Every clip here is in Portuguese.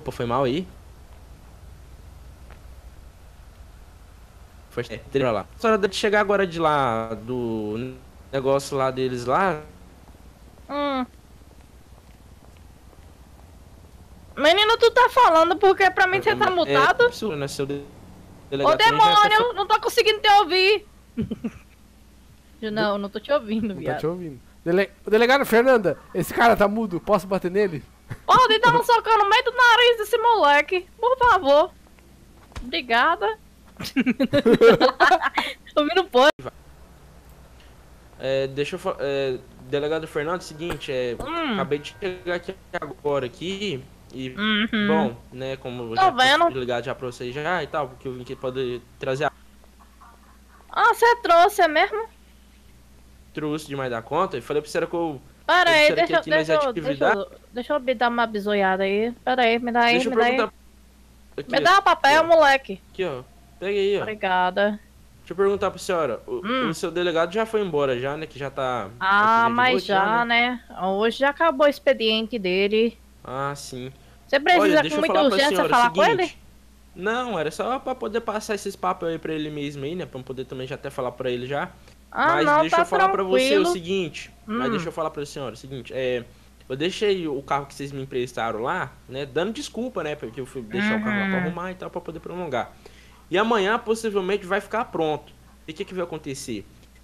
Opa, foi mal aí? Foi lá. Só hora de chegar agora de lá, do negócio lá deles lá. Hum. Menino, tu tá falando porque pra mim você tá mutado? É absurdo, né? Seu Ô delegado também já até demônio, não tô conseguindo te ouvir. Não tô te ouvindo, Não tá viado. te ouvindo. Delegado Fernanda, esse cara tá mudo, posso bater nele? Pode dar um socão no meio do nariz desse moleque, por favor. Obrigada. Ouvindo pode. Deixa eu falar. Delegado Fernando, seguinte, acabei de chegar aqui agora aqui. E, bom, né, como eu Tô já vendo. tô ligado já pra vocês já e tal, porque eu vim aqui poder trazer a Ah, você trouxe, é mesmo? trouxe demais da conta e falei pra você que eu. Pera aí, disseram que aqui nas atividades. deixa eu me dar uma bisoiada aí. Pera aí, me dá aí, Deixa eu me dá aí. perguntar. Aqui, Me dá o papel, moleque. aqui, ó. Pega aí, ó. Obrigada. Deixa eu perguntar pra senhora. O seu delegado já foi embora já, né? Que já tá. Ah, aqui de mas noite já, né? Hoje já acabou o expediente dele. Ah, sim. Você precisa Olha, com deixa eu muita falar pra urgência senhora falar o com ele? seguinte. Não, era só pra poder passar esses papos aí pra ele mesmo aí, né? Pra eu poder também já até falar pra ele já. Ah, Mas não, deixa tá eu falar pra você o tranquilo. seguinte. Mas deixa eu falar pra senhora o seguinte. Eu deixei o carro que vocês me emprestaram lá, né? Dando desculpa, né? Porque eu fui deixar o carro lá pra arrumar e tal, pra poder prolongar. E amanhã possivelmente vai ficar pronto. E o que vai acontecer?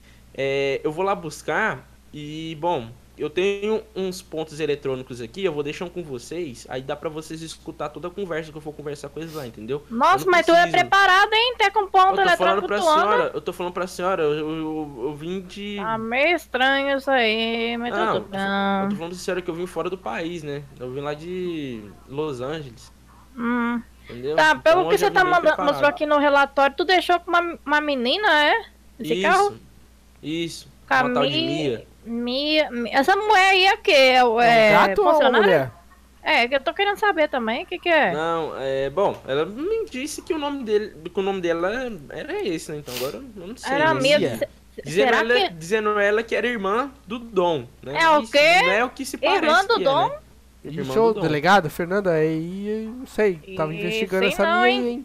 Eu vou lá buscar e, bom, eu tenho uns pontos eletrônicos aqui, eu vou deixar com vocês, aí dá pra vocês escutar toda a conversa que eu for conversar com eles lá, entendeu? Nossa, Eu não mas tu é preciso- preparado, hein? Até com ponto Eu tô falando eletrônico pra tu anda. senhora, eu tô falando pra senhora, eu vim de... Tá meio estranho isso aí, mas Não, tudo eu tô bem. falando pra senhora que eu vim fora do país, né? Eu vim lá de Los Angeles, entendeu? Tá, Então, pelo que hoje eu você vim tá bem mostrou preparado. aqui no relatório, tu deixou com uma menina, é? Esse carro? Isso, uma tal de Mia. Essa mulher aí é o quê? É Um gato ou uma funcionária? mulher? É, que eu tô querendo saber também, o que é? Não, bom, ela me disse que o nome dela era esse, né? Então agora eu não sei. Era a né? Mia. Mia. Dizendo ela que era irmã do Dom, né? É o Isso quê? não é o que se parece Irmã do que Dom? né? Irmã Deixa o do Dom. delegado Fernanda aí, eu não sei, tava investigando sei essa não, minha aí, hein?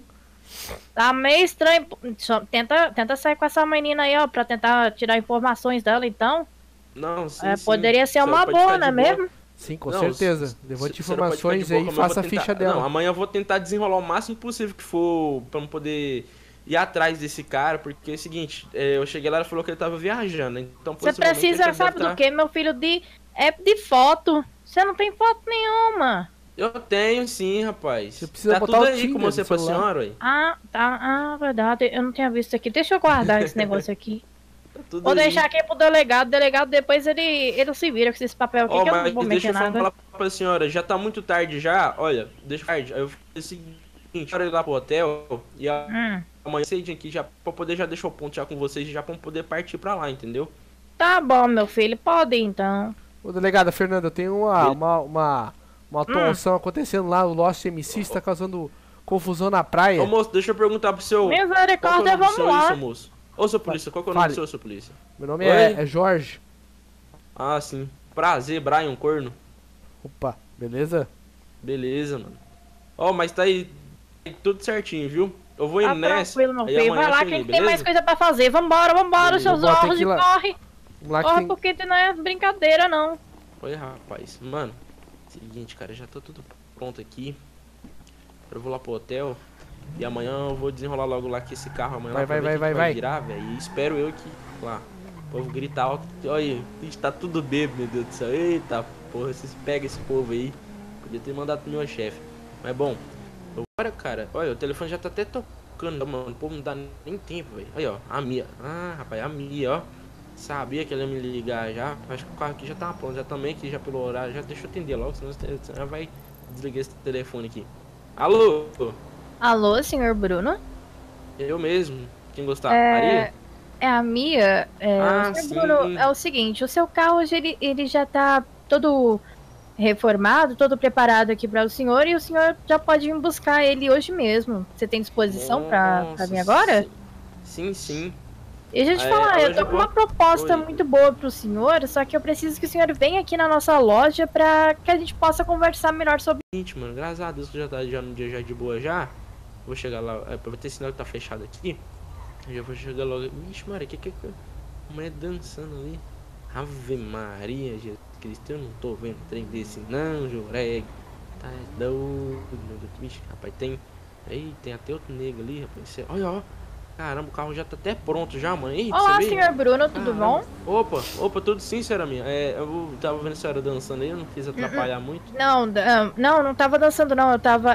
Tá meio estranho. Tenta sair com essa menina aí, ó, pra tentar tirar informações dela, então. Não, sim, sim. Poderia ser Só uma pode boa, ficar não é de boa. mesmo? Sim, com Não, certeza. Levante informações aí e faça a ficha Não, dela. amanhã eu vou tentar desenrolar o máximo possível que for pra eu poder ir atrás desse cara, porque é o seguinte, eu cheguei lá e falou que ele tava viajando, então Você possivelmente ele precisa, já sabe deve do tá- que, meu filho? De foto. Você não tem foto nenhuma. Eu tenho sim, rapaz. Você precisa tá botar tudo o aí Tinder como você no pra celular. senhora, ué. Ah, tá. Ah, verdade. Eu não tinha visto aqui. Deixa eu guardar esse negócio aqui. Tá tudo Vou aí. deixar aqui pro delegado. O delegado depois ele se vira com esse papel aqui, Ó, que eu não mas vou deixa mexer eu nada. falar pra senhora, já tá muito tarde já, olha, deixa tarde, aí eu fiz o seguinte, eu ir lá pro hotel e amanhã cedinho aqui já pra poder já deixar o ponto já com vocês, já pra poder partir pra lá, entendeu? Tá bom, meu filho. Pode ir, então. Ô, delegada Fernanda, tem uma atuação acontecendo lá, o Lost MC está causando confusão na praia. Ô moço, deixa eu perguntar pro seu... Misericórdia, qual que é o nome do vamos seu aí, lá. seu moço? Ô, seu polícia, qual que é o nome Fale. do seu, seu polícia? Meu nome Oi? é Jorge. Ah, sim. Prazer, Brian Corno. Opa, beleza? Beleza, mano. Ó, mas tá aí tudo certinho, viu? Eu vou Tá indo nessa. tranquilo, meu aí filho. amanhã Vai lá, eu quem cheguei, tem mais beleza? coisa pra fazer. Vambora, Beleza. seus Vambora, tem órgãos que ir e lá. corre. Lá que Corre tem... porque não é brincadeira, não. Oi, rapaz. Mano, seguinte, cara, já tá tudo pronto aqui. Eu vou lá pro hotel. E amanhã eu vou desenrolar logo lá que esse carro amanhã Vai, lá pra vai, ver o que vai, que vai. virar, velho. E espero eu que lá. O povo gritar alto. Olha, a gente tá tudo bêbado, meu Deus do céu. Eita porra, vocês pegam esse povo aí. Podia ter mandado pro meu chefe. Mas bom, agora, cara, olha, o telefone já tá até tocando, mano. O povo não dá nem tempo, velho. Aí, ó, a Mia. Ah, rapaz, a Mia, ó. Sabia que ela ia me ligar já. Acho que o carro aqui já tá pronto. Já também aqui, já pelo horário. Já deixa eu atender logo, senão já vai desligar esse telefone aqui. Alô? Alô, senhor Bruno? Eu mesmo. Quem gostar? Maria? É a Mia. Ah, O senhor sim. Bruno, é o seguinte, o seu carro hoje ele já tá todo reformado, todo preparado aqui para o senhor, e o senhor já pode vir buscar ele hoje mesmo. Você tem disposição para Nossa, vir agora? Sim, sim. E deixa eu te falar, eu tô com uma proposta Oi. muito boa pro senhor, só que eu preciso que o senhor venha aqui na nossa loja pra que a gente possa conversar melhor sobre. Seguinte, mano, graças a Deus que já tá já no dia já de boa já. Vou chegar lá, pra ter sinal que tá fechado aqui. Eu já vou chegar logo. Vixe, Maria, que a mulher dançando ali? Ave Maria, Jesus Cristo, eu não tô vendo trem desse não, Joreg. Tá doido, meu Deus. Vixe, rapaz, tem. Aí, tem até outro negro ali, rapaz. Olha, ó. Caramba, o carro já tá até pronto já, mano. Eita, Olá, você vê? senhor Bruno, tudo bom? Opa, tudo sim, senhora minha. Tava vendo a senhora dançando aí, eu não quis atrapalhar muito. Não tava dançando não, eu tava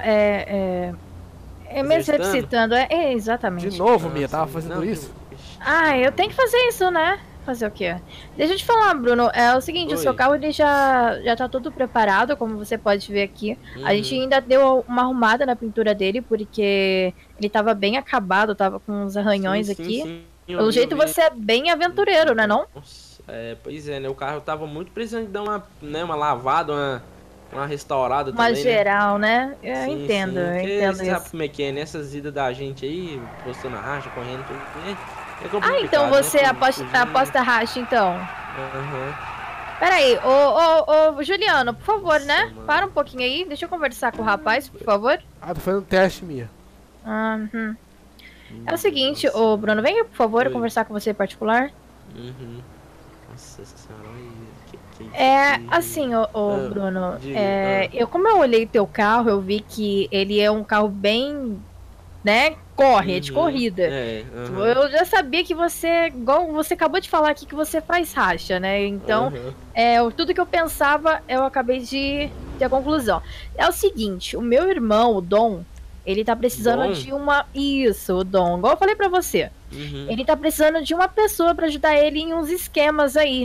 me exercitando, exatamente. De novo, Mia, tava fazendo isso? Ah, eu tenho que fazer isso, né? Fazer o quê? Deixa eu te falar, Bruno, é o seguinte, o seu carro ele já tá todo preparado, como você pode ver aqui. A gente ainda deu uma arrumada na pintura dele, porque ele tava bem acabado, tava com uns arranhões aqui. Sim, Pelo jeito você é bem aventureiro, né não? Nossa, pois é, né? O carro tava muito precisando de dar uma lavada, uma restaurada uma também, geral, né? Eu Sim, entendo, sim. eu Porque entendo você sabe isso. como é que é, nessas idas da gente aí, postando a racha, correndo, é complicado, Ah, então você né? aposta racha, então. Aham. Peraí, ô Juliano, por favor, Nossa, né? mano. Para um pouquinho aí, deixa eu conversar com o rapaz, por favor. Ah, tô fazendo teste, Mia. Uhum. É o seguinte, ô Bruno, vem aqui, por favor, Oi. conversar com você em particular. Uhum. Nossa senhora, que Assim, ô Bruno, diga, como eu olhei teu carro, eu vi que ele é um carro bem, né, é de corrida. Eu já sabia que você, igual você acabou de falar aqui, que você faz racha, né? Então, tudo que eu pensava, eu acabei de ter a conclusão. É o seguinte, o meu irmão, o Dom, ele tá precisando Dom? de uma... Isso, o Dom, igual eu falei pra você. Ele tá precisando de uma pessoa pra ajudar ele em uns esquemas aí,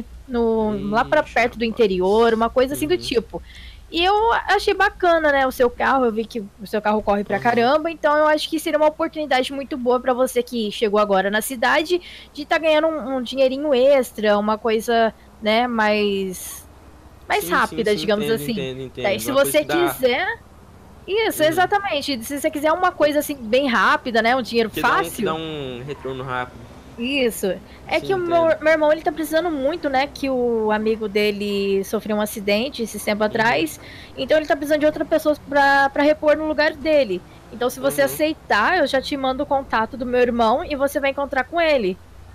lá pra perto do interior, uma coisa assim do tipo. E eu achei bacana, né, o seu carro, eu vi que o seu carro corre pra caramba, então eu acho que seria uma oportunidade muito boa pra você que chegou agora na cidade, de estar ganhando um dinheirinho extra, uma coisa, né, mais rápida, digamos entendo, assim. entendo. Daí, se Uma você coisa que dá- quiser... Isso, exatamente. Se você quiser uma coisa assim, bem rápida, né, um dinheiro que fácil... dá um retorno rápido. Isso. É Sim, que o meu irmão, ele tá precisando muito, né? Que o amigo dele sofreu um acidente esse tempo atrás. Então ele tá precisando de outra pessoa pra repor no lugar dele. Então se você aceitar, eu já te mando o contato do meu irmão e você vai encontrar com ele.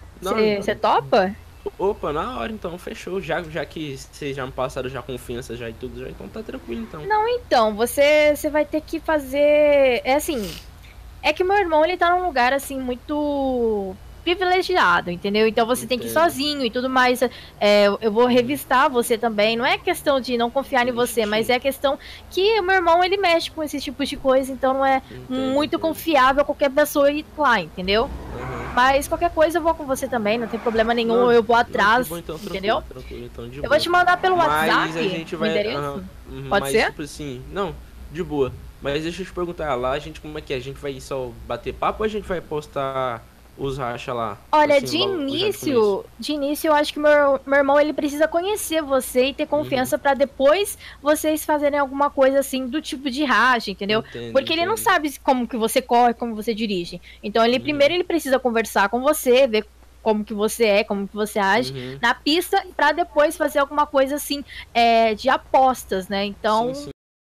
Você topa? Opa, na hora então, fechou. Já que vocês já me passaram já confiança já e tudo, já, então tá tranquilo então. Não, então, você vai ter que fazer... É assim, é que o meu irmão, ele tá num lugar, assim, muito... privilegiado, entendeu? Então você tem que ir sozinho e tudo mais. Eu vou revistar você também. Não é questão de não confiar em você, mas é questão que o meu irmão, ele mexe com esses tipos de coisa, então não é muito confiável qualquer pessoa ir lá, entendeu? Mas qualquer coisa eu vou com você também, não tem problema nenhum, eu vou atrás, então, entendeu? Tranquilo, então, de eu boa. vou te mandar pelo Mas WhatsApp a gente vai, o endereço. Pode ser? Tipo assim, não, de boa. Mas deixa eu te perguntar lá, a gente como é que é? A gente vai só bater papo ou a gente vai postar os racha lá? Olha, assim, de logo, início eu acho que meu irmão, ele precisa conhecer você e ter confiança pra depois vocês fazerem alguma coisa assim do tipo de racha, entendeu? Porque ele não sabe como que você corre, como você dirige. Então ele primeiro ele precisa conversar com você, ver como que você é, como que você age na pista, pra depois fazer alguma coisa assim de apostas, né? Então... Sim.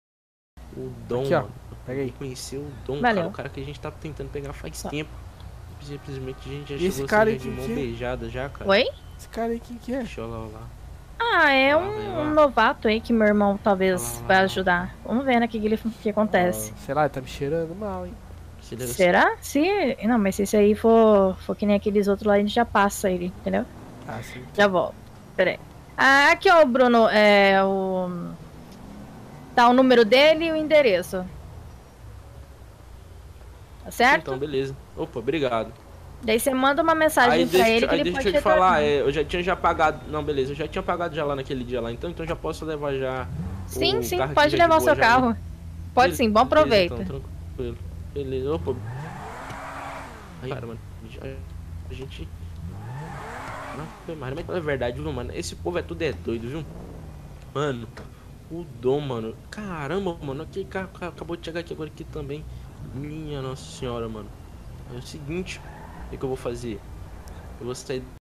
O Dom, aqui, ó. mano, Pega aí. Conheceu o Dom, Valeu. cara, o cara que a gente tá tentando pegar faz tempo. Simplesmente a gente já E esse chegou cara assim, aí, já de mão que- beijada já, cara. Oi? Esse cara aí, quem que é? Deixa eu lá. Ah, é Vai lá. um novato aí que meu irmão talvez Vai lá. vai ajudar. Vamos ver, né, o que acontece. Sei lá, ele tá me cheirando mal, hein? Se deve- Será? Não, mas se esse aí for que nem aqueles outros lá, a gente já passa ele, entendeu? Ah, sim. Já volto. Pera aí. Ah, aqui, ó, Bruno, tá o número dele e o endereço. Tá certo? Então, beleza. Opa, obrigado. Daí você manda uma mensagem Aí pra deixa, ele que aí ele deixa pode eu te falar, retornar. eu já tinha pagado. Não, beleza, eu já tinha pagado já lá naquele dia lá, então já posso levar já. Sim, o sim, carro aqui pode já de levar o boa seu já, né? carro. Pode sim, bom Beleza, proveito. então, tranquilo. Beleza, opa. Aí, cara, mano, a gente. Não, mas é verdade, viu, mano? Esse povo é tudo doido, viu? Mano, o Dom, mano. Caramba, mano, aquele cara acabou de chegar aqui agora aqui também. Minha Nossa Senhora, mano. É o seguinte, o que eu vou fazer? Eu vou sair